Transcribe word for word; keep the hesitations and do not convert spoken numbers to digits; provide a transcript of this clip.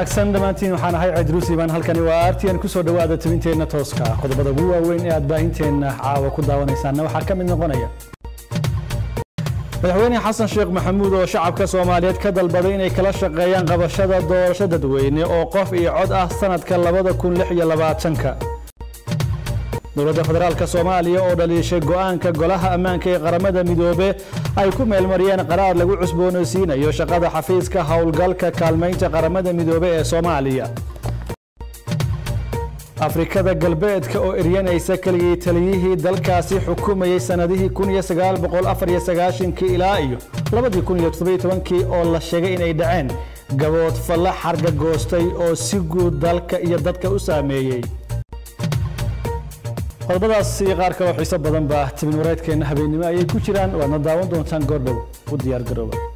wanaagsan dhamaantiin waxaan ahay Cidruusi baan halkani waa artiyan ku soo dhawaada tabinteena tooska qodobada ugu waaweyn ee aad baahinteena caawa ku daawanaysaan waxa ka mid noqonaya madaxweyne xasan sheekh maxamuud oo shacabka Soomaaliyeed ka dalbaday inay kala shaqeeyaan qabashada doorasho dadweyne oo qof iyo cod ah sanadka laba kun iyo lix iyo labaatan ka dowladda federaalka Soomaaliya oo dhalishay go'aanka golaha ammaanka ee qaramada midoobe ay ku meel mariyeen qaraar lagu cusboonaysiinayo shaqada xafiiska hawlgalka kaalmeynta qaramada midoobe ee Soomaaliya Afrikada galbeedka oo eryanaysa kaligii taliyihii dalkaasi xukumayay sanadihii kun iyo sagaal boqol afar iyo sagaashan ilaa iyo laba kun iyo toddoba iyo toban oo la sheegay inay dhaceen gabood falla xarga goostay oo si guud dalka iyo dadka u saameeyay qodobadaas iyo qaar kale oo xiiso badan baa tibin wareedkeena habeenimo ayay ku jiraan waana daawan doontaan goordhow u diyaar garooba